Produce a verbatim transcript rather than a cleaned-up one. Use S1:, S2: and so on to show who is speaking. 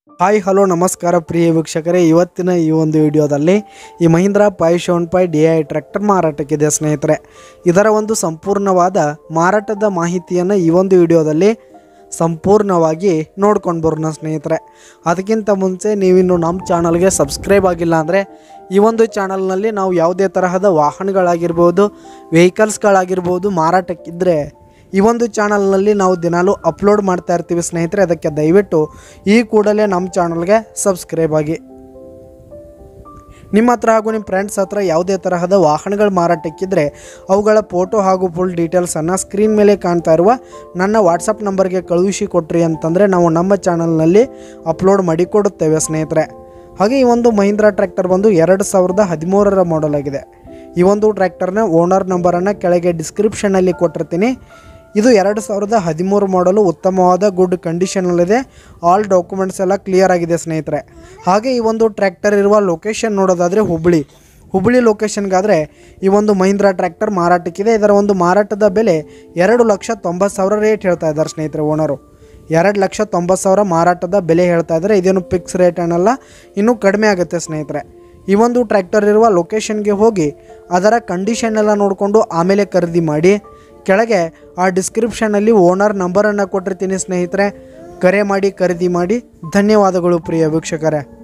S1: Hi hello ನಮಸ್ಕಾರ ಪ್ರಿಯ ವೀಕ್ಷಕರೇ, ಇವತ್ತಿನ ಈ ಒಂದು ವಿಡಿಯೋದಲ್ಲಿ ಈ Mahindra five seven five D I tractor ಮಾರಾಟಕ್ಕಿದೆ ಸ್ನೇಹಿತರೆ. ಇದರ ಒಂದು ಸಂಪೂರ್ಣವಾದ ಮಾರಾಟದ ಮಾಹಿತಿಯನ್ನು ಈ ಒಂದು ವಿಡಿಯೋದಲ್ಲಿ ಸಂಪೂರ್ಣವಾಗಿ ನೋಡ್ಕೊಂಡು ಬರೋಣ ಸ್ನೇಹಿತರೆ. ಅದಕ್ಕಿಂತ ಮುಂಚೆ ನೀವಿನ್ನು ನಮ್ಮ ಚಾನಲ್ಗೆ ಸಬ್ಸ್ಕ್ರೈಬ್ ಆಗಿಲ್ಲ ಅಂದರೆ ಈ ಒಂದು ಚಾನಲ್ನಲ್ಲಿ ನಾವು ಯಾವುದೇ ತರಹದ ವಾಹನಗಳಾಗಿರ್ಬೋದು, ವೆಹಿಕಲ್ಸ್ಗಳಾಗಿರ್ಬೋದು ಮಾರಾಟಕ್ಕಿದ್ದರೆ ಈ ಒಂದು ಚಾನಲ್ನಲ್ಲಿ ನಾವು ದಿನಾಲೂ ಅಪ್ಲೋಡ್ ಮಾಡ್ತಾ ಇರ್ತೀವಿ ಸ್ನೇಹಿತರೆ. ಅದಕ್ಕೆ ದಯವಿಟ್ಟು ಈ ಕೂಡಲೇ ನಮ್ಮ ಚಾನಲ್ಗೆ ಸಬ್ಸ್ಕ್ರೈಬ್ ಆಗಿ. ನಿಮ್ಮ ಹತ್ರ ಹಾಗೂ ನಿಮ್ಮ ಫ್ರೆಂಡ್ಸ್ ಹತ್ರ ಯಾವುದೇ ತರಹದ ವಾಹನಗಳು ಮಾರಾಟಕ್ಕಿದ್ದರೆ ಅವುಗಳ ಫೋಟೋ ಹಾಗೂ ಫುಲ್ ಡೀಟೇಲ್ಸನ್ನು ಸ್ಕ್ರೀನ್ ಮೇಲೆ ಕಾಣ್ತಾ ಇರುವ ನನ್ನ ವಾಟ್ಸಪ್ ನಂಬರ್ಗೆ ಕಳುಹಿಸಿ ಕೊಟ್ರಿ ಅಂತಂದರೆ ನಾವು ನಮ್ಮ ಚಾನಲ್ನಲ್ಲಿ ಅಪ್ಲೋಡ್ ಮಾಡಿ ಕೊಡುತ್ತೇವೆ ಸ್ನೇಹಿತರೆ. ಹಾಗೆ ಈ ಒಂದು ಮಹೀಂದ್ರಾ ಟ್ರ್ಯಾಕ್ಟರ್ ಬಂದು ಎರಡು ಸಾವಿರದ ಹದಿಮೂರರ ಮಾಡೆಲ್ ಆಗಿದೆ. ಈ ಒಂದು ಟ್ರ್ಯಾಕ್ಟರ್ನ ಓನರ್ ನಂಬರನ್ನು ಕೆಳಗೆ ಡಿಸ್ಕ್ರಿಪ್ಷನಲ್ಲಿ ಕೊಟ್ಟಿರ್ತೀನಿ. ಇದು ಎರಡು ಸಾವಿರದ ಹದಿಮೂರು ಮಾಡಲು ಉತ್ತಮವಾದ ಗುಡ್ ಕಂಡೀಷನಲ್ಲಿದೆ. ಆಲ್ ಡಾಕ್ಯುಮೆಂಟ್ಸ್ ಎಲ್ಲ ಕ್ಲಿಯರ್ ಆಗಿದೆ ಸ್ನೇಹಿತರೆ. ಹಾಗೆ ಈ ಒಂದು ಟ್ರ್ಯಾಕ್ಟರ್ ಇರುವ ಲೊಕೇಶನ್ ನೋಡೋದಾದರೆ ಹುಬ್ಬಳ್ಳಿ ಹುಬ್ಬಳ್ಳಿ ಲೊಕೇಶನ್ಗಾದರೆ ಈ ಒಂದು ಮಹೀಂದ್ರಾ ಟ್ರ್ಯಾಕ್ಟರ್ ಮಾರಾಟಕ್ಕಿದೆ. ಇದರ ಒಂದು ಮಾರಾಟದ ಬೆಲೆ ಎರಡು ಲಕ್ಷ ತೊಂಬತ್ತು ಸಾವಿರ ರೇಟ್ ಹೇಳ್ತಾ ಇದ್ದಾರೆ ಸ್ನೇಹಿತರೆ ಓನರು. ಎರಡು ಲಕ್ಷ ತೊಂಬತ್ತು ಸಾವಿರ ಮಾರಾಟದ ಬೆಲೆ ಹೇಳ್ತಾ ಇದ್ದಾರೆ. ಇದೇನು ಫಿಕ್ಸ್ ರೇಟ್ ಅನ್ನಲ್ಲ, ಇನ್ನೂ ಕಡಿಮೆ ಆಗುತ್ತೆ ಸ್ನೇಹಿತರೆ. ಈ ಒಂದು ಟ್ರ್ಯಾಕ್ಟರ್ ಇರುವ ಲೊಕೇಶನ್ಗೆ ಹೋಗಿ ಅದರ ಕಂಡೀಷನ್ ಎಲ್ಲ ನೋಡಿಕೊಂಡು ಆಮೇಲೆ ಖರೀದಿ ಮಾಡಿ. ಕೆಳಗೆ ಆ ಡಿಸ್ಕ್ರಿಪ್ಷನಲ್ಲಿ ಓನರ್ ನಂಬರನ್ನು ಕೊಟ್ಟಿರ್ತೀನಿ ಸ್ನೇಹಿತರೆ. ಕರೆ ಮಾಡಿ ಖರೀದಿ ಮಾಡಿ. ಧನ್ಯವಾದಗಳು ಪ್ರಿಯ ವೀಕ್ಷಕರೇ.